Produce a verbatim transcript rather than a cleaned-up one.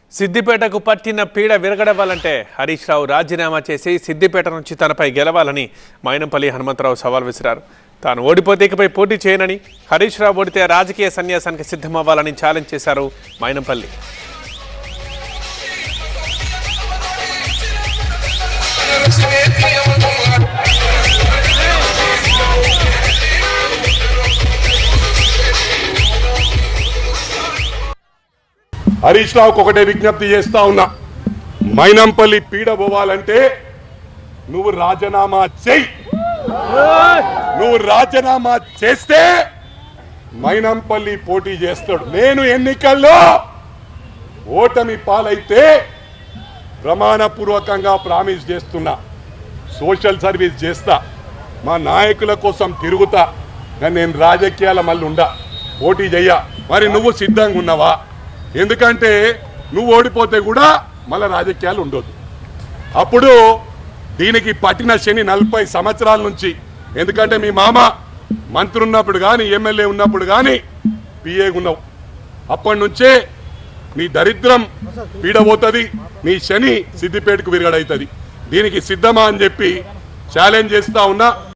సిద్దిపేటకు పట్టిన పీడ విరగడవ్వాలంటే హరీష్ రావు రాజీనామా చేసి సిద్దిపేట నుంచి తనపై గెలవాలని మైనంపల్లి హనుమంతరావు సవాల్ విసిరారు. తాను ఓడిపోతే ఇకపై పోటీ చేయనని, హరీష్ రావు ఓడితే రాజకీయ సన్యాసానికి సిద్ధమవ్వాలని ఛాలెంజ్ చేశారు మైనంపల్లి. హరీష్ రావుకు ఒకటే విజ్ఞప్తి చేస్తా ఉన్నా, మైనంపల్లి పీడ పోవాలంటే నువ్వు రాజీనామా చెయ్యి. నువ్వు రాజీనామా చేస్తే మైనంపల్లి పోటీ చేస్తాడు. నేను ఎన్నికల్లో ఓటమి పాలైతే ప్రమాణపూర్వకంగా ప్రామిస్ చేస్తున్నా, సోషల్ సర్వీస్ చేస్తా, మా నాయకుల కోసం తిరుగుతా, కానీ నేను రాజకీయాల మళ్ళీ ఉండా, పోటీ చెయ్య. మరి నువ్వు సిద్ధంగా ఉన్నావా? ఎందుకంటే నువ్వు ఓడిపోతే కూడా మళ్ళీ రాజకీయాలు ఉండొద్దు. అప్పుడు దీనికి పట్టిన శని నలభై సంవత్సరాల నుంచి, ఎందుకంటే మీ మామ మంత్రి ఉన్నప్పుడు కానీ ఎమ్మెల్యే ఉన్నప్పుడు కానీ పిఏ ఉన్నావు, అప్పటి నుంచే నీ దరిద్రం పీడబోతుంది, నీ శని సిద్దిపేటకు విరగడవుతుంది. దీనికి సిద్ధమా అని చెప్పి ఛాలెంజ్ చేస్తా ఉన్నా.